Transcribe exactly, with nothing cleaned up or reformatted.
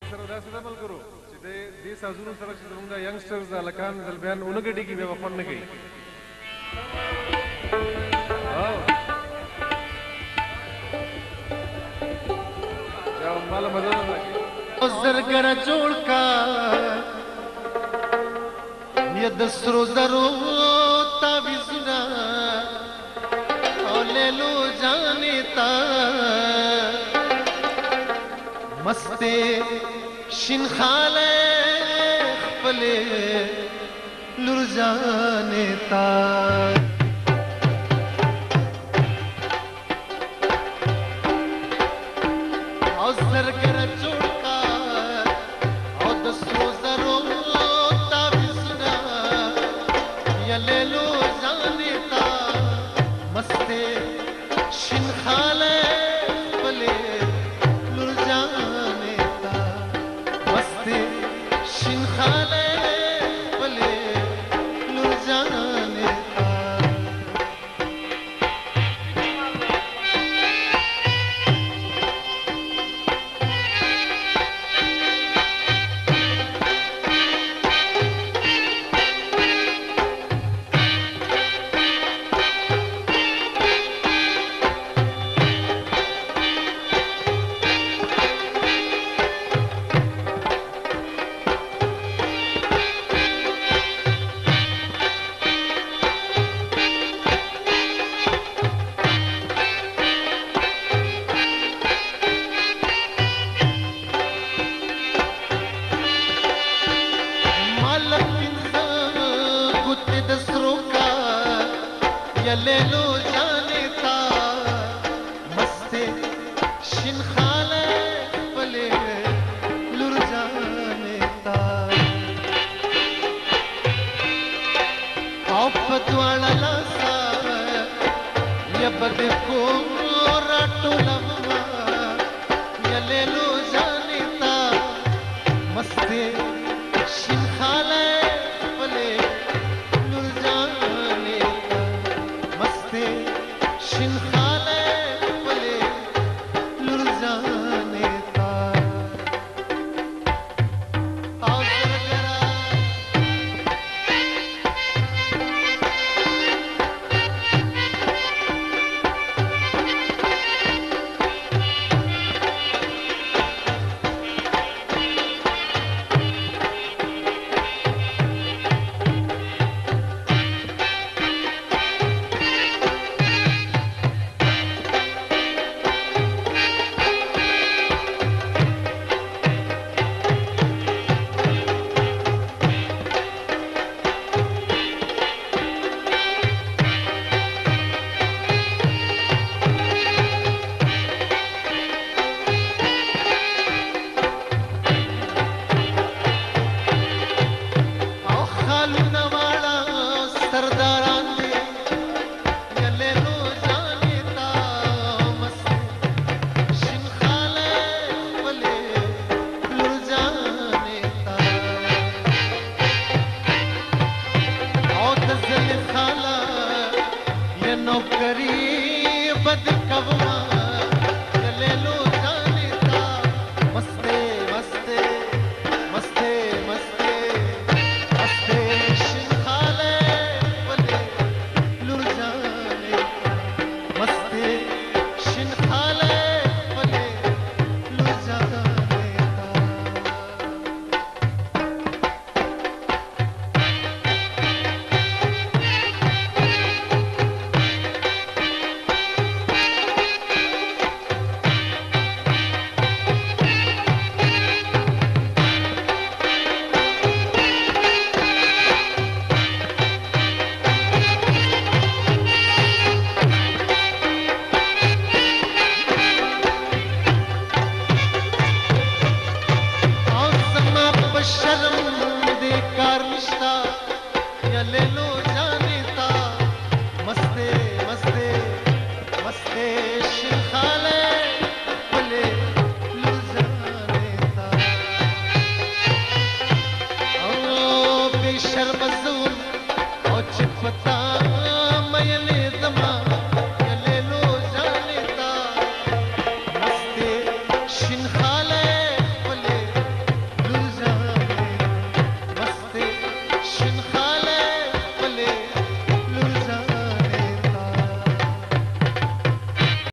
سره داسې عمل کړو چې دې سازونو سره چې زموږ د ینګسټرز د هلکان زلمیان ونه ګډېږي بیا به خوند نه کوي بیا ماله مزه نه راکوي زرګره جوړ کا یا د سرو زرو تعویذونه او لیلو جانې تا مستې شین خاله خپلې لور جانې تا او زرګره جوړ کا او د سرو زرو تعویذونه یا لیلو جانې تا مستې شین خاله خپلې لور جانې تا مستې شین خاله خپلې لور جانې تا लेलो जाने ता मस्ते शिन खाले पले लुर जाने ता आपत वाला लासा या बद को राटो लम्मा या लेलो जाने ता मस्ते शिन खाले पले लुर जाने शिन खाले पले लुर जाने ता आओ जरा नौकरी बद कवमा ले लो जाने ता मस्ते मस्ते मस्ते मस्ते मस्ते शिन खाले पले लुर जाने मस्ते शिन खाले पले लुर जाने शर्म